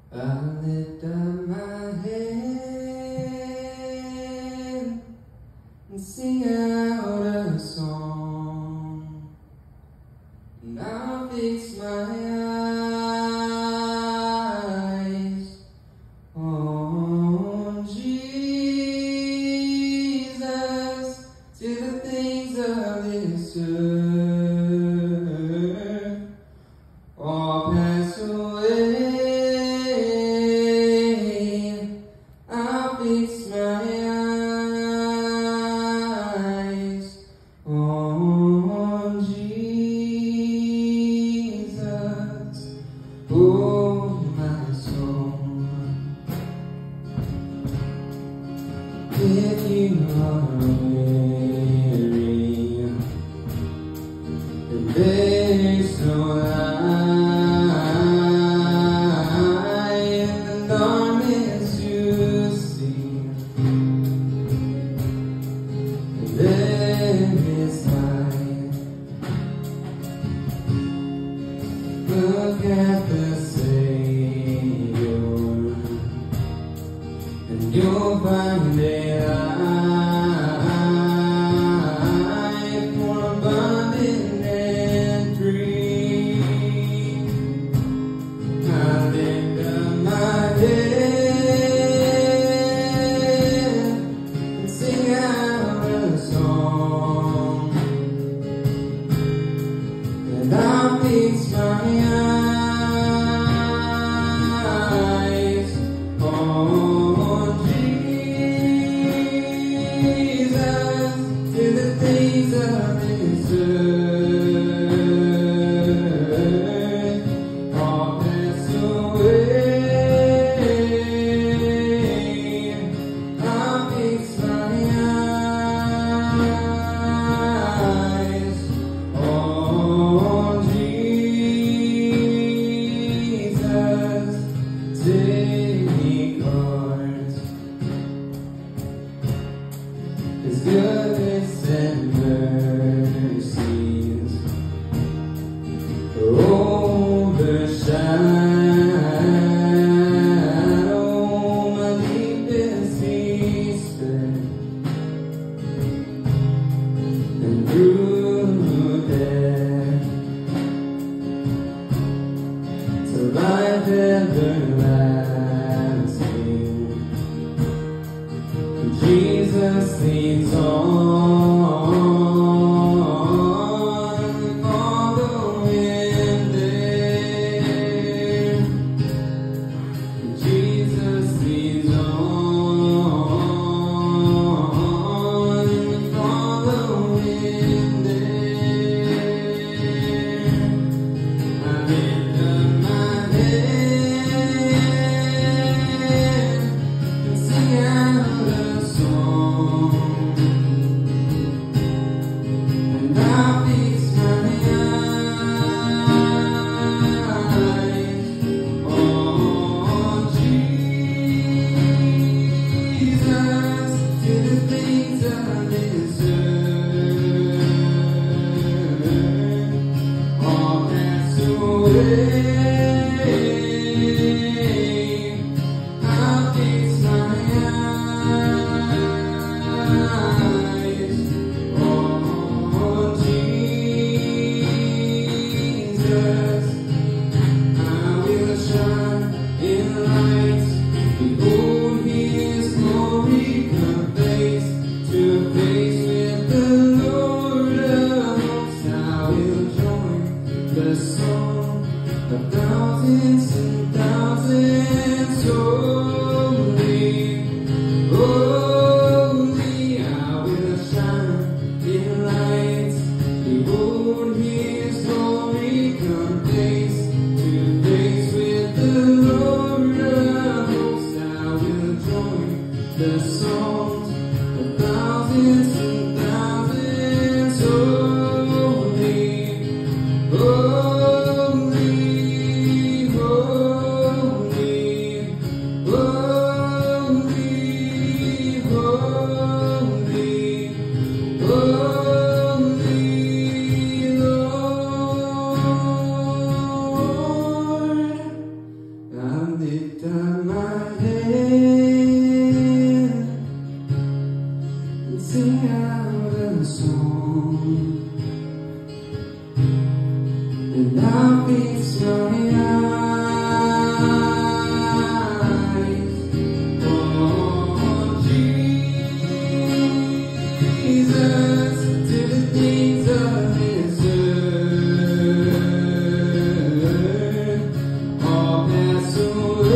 I lift up my head and sing out a song, and I'll fix my eyes on Jesus, till the things of this earth all pass away. I'll fix my eyes on Jesus. Oh, my soul, if you are weary, and there's no light in the darkness you see, there is light. Look at the Savior, and you'll find a life more abundant and free. I lift up my head and sing out a song, and I'll fix my eyes on Jesus, till the things of this earth all pass away. I'll fix my eyes on Jesus. Take heart, His goodness and mercies overshadow my deepest despair, and through death to life everlasting, Jesus leads on with all the wind there. Jesus leads on with all the wind there. I lift up my head all pass away.